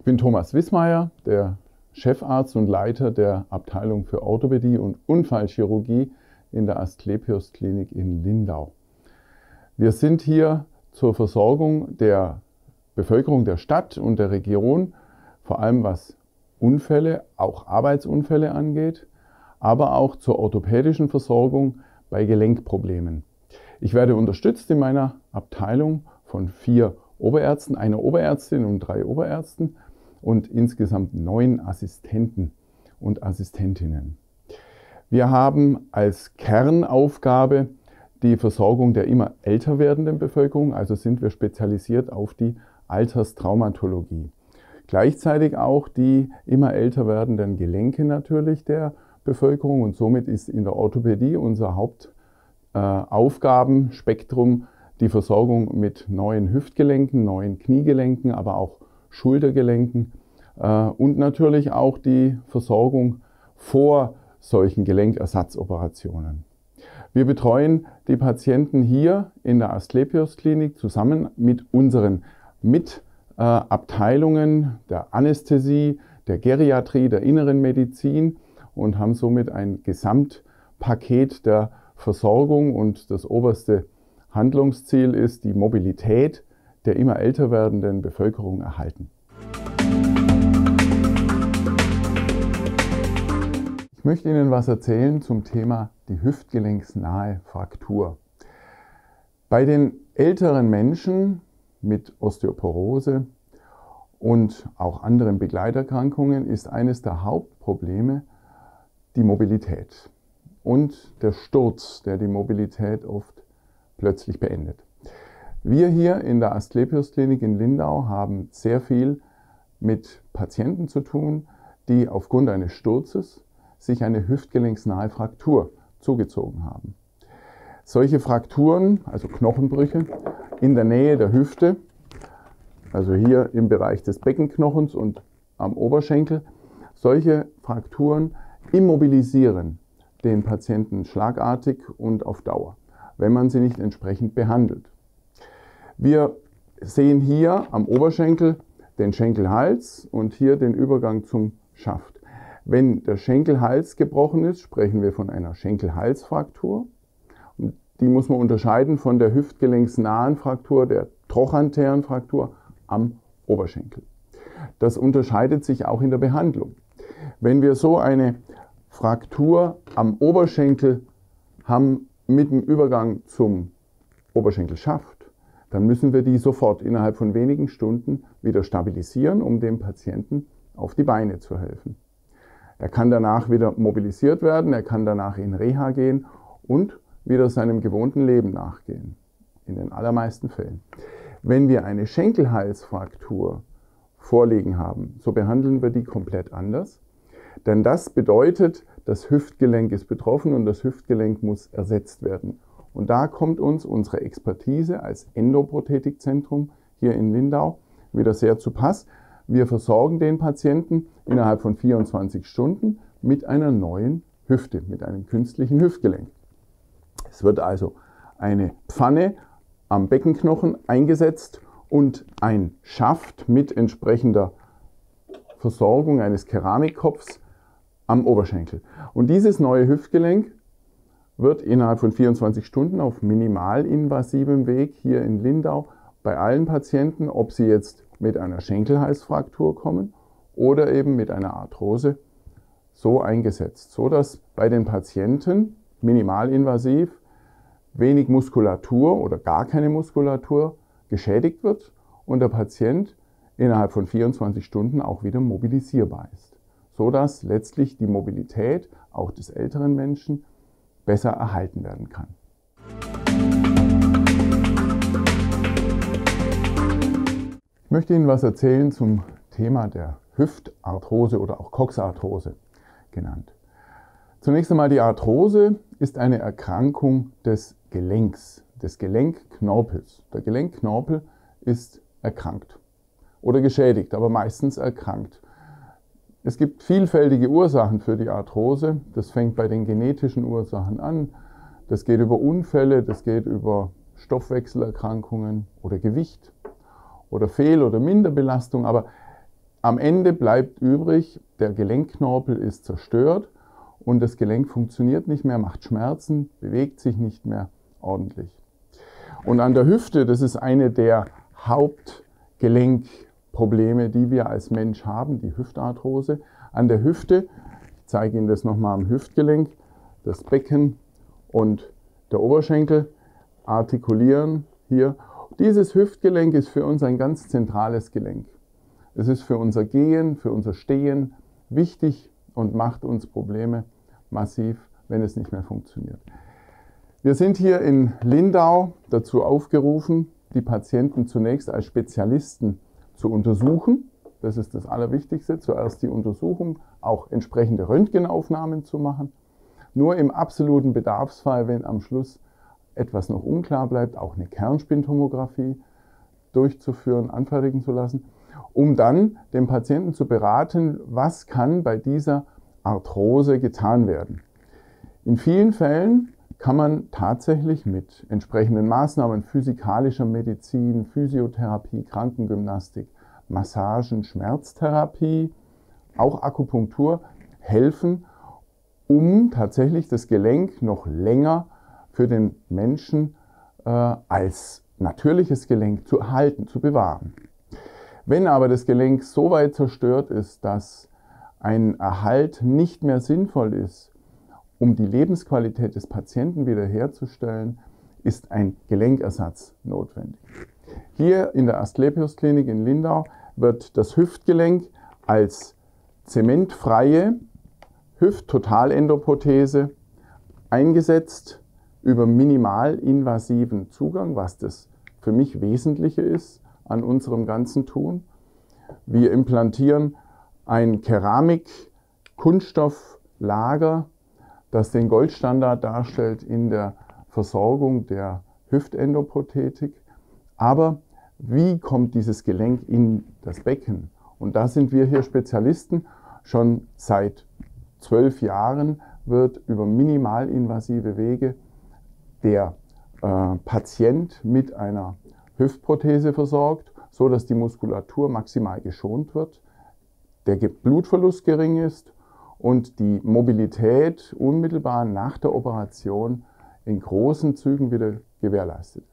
Ich bin Thomas Wissmeier, der Chefarzt und Leiter der Abteilung für Orthopädie und Unfallchirurgie in der Asklepios Klinik in Lindau. Wir sind hier zur Versorgung der Bevölkerung der Stadt und der Region, vor allem was Unfälle, auch Arbeitsunfälle angeht, aber auch zur orthopädischen Versorgung bei Gelenkproblemen. Ich werde unterstützt in meiner Abteilung von 4 Oberärzten, einer Oberärztin und 3 Oberärzten und insgesamt 9 Assistenten und Assistentinnen. Wir haben als Kernaufgabe die Versorgung der immer älter werdenden Bevölkerung, also sind wir spezialisiert auf die Alterstraumatologie. Gleichzeitig auch die immer älter werdenden Gelenke natürlich der Bevölkerung und somit ist in der Orthopädie unser Hauptaufgabenspektrum die Versorgung mit neuen Hüftgelenken, neuen Kniegelenken, aber auch Schultergelenken und natürlich auch die Versorgung vor solchen Gelenkersatzoperationen. Wir betreuen die Patienten hier in der Asklepios Klinik zusammen mit unseren Abteilungen der Anästhesie, der Geriatrie, der inneren Medizin und haben somit ein Gesamtpaket der Versorgung und das oberste Handlungsziel ist die Mobilität der immer älter werdenden Bevölkerung erhalten. Ich möchte Ihnen was erzählen zum Thema die hüftgelenksnahe Fraktur. Bei den älteren Menschen mit Osteoporose und auch anderen Begleiterkrankungen ist eines der Hauptprobleme die Mobilität und der Sturz, der die Mobilität oft plötzlich beendet. Wir hier in der Asklepios Klinik in Lindau haben sehr viel mit Patienten zu tun, die aufgrund eines Sturzes sich eine hüftgelenksnahe Fraktur zugezogen haben. Solche Frakturen, also Knochenbrüche in der Nähe der Hüfte, also hier im Bereich des Beckenknochens und am Oberschenkel, solche Frakturen immobilisieren den Patienten schlagartig und auf Dauer, wenn man sie nicht entsprechend behandelt. Wir sehen hier am Oberschenkel den Schenkelhals und hier den Übergang zum Schaft. Wenn der Schenkelhals gebrochen ist, sprechen wir von einer Schenkelhalsfraktur. Die muss man unterscheiden von der hüftgelenksnahen Fraktur, der trochantären Fraktur am Oberschenkel. Das unterscheidet sich auch in der Behandlung. Wenn wir so eine Fraktur am Oberschenkel haben mit dem Übergang zum Oberschenkelschaft, dann müssen wir die sofort innerhalb von wenigen Stunden wieder stabilisieren, um dem Patienten auf die Beine zu helfen. Er kann danach wieder mobilisiert werden, er kann danach in Reha gehen und wieder seinem gewohnten Leben nachgehen, in den allermeisten Fällen. Wenn wir eine Schenkelhalsfraktur vorliegen haben, so behandeln wir die komplett anders, denn das bedeutet, das Hüftgelenk ist betroffen und das Hüftgelenk muss ersetzt werden. Und da kommt uns unsere Expertise als Endoprothetikzentrum hier in Lindau wieder sehr zu Pass. Wir versorgen den Patienten innerhalb von 24 Stunden mit einer neuen Hüfte, mit einem künstlichen Hüftgelenk. Es wird also eine Pfanne am Beckenknochen eingesetzt und ein Schaft mit entsprechender Versorgung eines Keramikkopfs am Oberschenkel. Und dieses neue Hüftgelenk wird innerhalb von 24 Stunden auf minimalinvasivem Weg hier in Lindau bei allen Patienten, ob sie jetzt mit einer Schenkelhalsfraktur kommen oder eben mit einer Arthrose, so eingesetzt, so dass bei den Patienten minimalinvasiv wenig Muskulatur oder gar keine Muskulatur geschädigt wird und der Patient innerhalb von 24 Stunden auch wieder mobilisierbar ist, so dass letztlich die Mobilität auch des älteren Menschen besser erhalten werden kann. Ich möchte Ihnen was erzählen zum Thema der Hüftarthrose oder auch Coxarthrose genannt. Zunächst einmal, die Arthrose ist eine Erkrankung des Gelenks, des Gelenkknorpels. Der Gelenkknorpel ist erkrankt oder geschädigt, aber meistens erkrankt. Es gibt vielfältige Ursachen für die Arthrose. Das fängt bei den genetischen Ursachen an. Das geht über Unfälle, das geht über Stoffwechselerkrankungen oder Gewicht oder Fehl- oder Minderbelastung. Aber am Ende bleibt übrig, der Gelenkknorpel ist zerstört und das Gelenk funktioniert nicht mehr, macht Schmerzen, bewegt sich nicht mehr ordentlich. Und an der Hüfte, das ist eine der Hauptgelenkprobleme, die wir als Mensch haben, die Hüftarthrose. An der Hüfte, ich zeige Ihnen das nochmal am Hüftgelenk, das Becken und der Oberschenkel artikulieren hier. Dieses Hüftgelenk ist für uns ein ganz zentrales Gelenk. Es ist für unser Gehen, für unser Stehen wichtig und macht uns Probleme massiv, wenn es nicht mehr funktioniert. Wir sind hier in Lindau dazu aufgerufen, die Patienten zunächst als Spezialisten zu untersuchen. Das ist das Allerwichtigste. Zuerst die Untersuchung, auch entsprechende Röntgenaufnahmen zu machen. Nur im absoluten Bedarfsfall, wenn am Schluss etwas noch unklar bleibt, auch eine Kernspintomographie durchzuführen, anfertigen zu lassen, um dann den Patienten zu beraten, was kann bei dieser Arthrose getan werden. In vielen Fällen kann man tatsächlich mit entsprechenden Maßnahmen physikalischer Medizin, Physiotherapie, Krankengymnastik, Massagen, Schmerztherapie, auch Akupunktur helfen, um tatsächlich das Gelenk noch länger für den Menschen als natürliches Gelenk zu erhalten, zu bewahren. Wenn aber das Gelenk so weit zerstört ist, dass ein Erhalt nicht mehr sinnvoll ist, um die Lebensqualität des Patienten wiederherzustellen, ist ein Gelenkersatz notwendig. Hier in der Asklepios Klinik in Lindau wird das Hüftgelenk als zementfreie Hüfttotalendoprothese eingesetzt über minimalinvasiven Zugang, was das für mich Wesentliche ist an unserem ganzen Tun. Wir implantieren ein Keramik-Kunststofflager, das den Goldstandard darstellt in der Versorgung der Hüftendoprothetik. Aber wie kommt dieses Gelenk in das Becken? Und da sind wir hier Spezialisten. Schon seit 12 Jahren wird über minimalinvasive Wege der Patient mit einer Hüftprothese versorgt, so dass die Muskulatur maximal geschont wird, der Blutverlust gering ist und die Mobilität unmittelbar nach der Operation in großen Zügen wieder gewährleistet ist.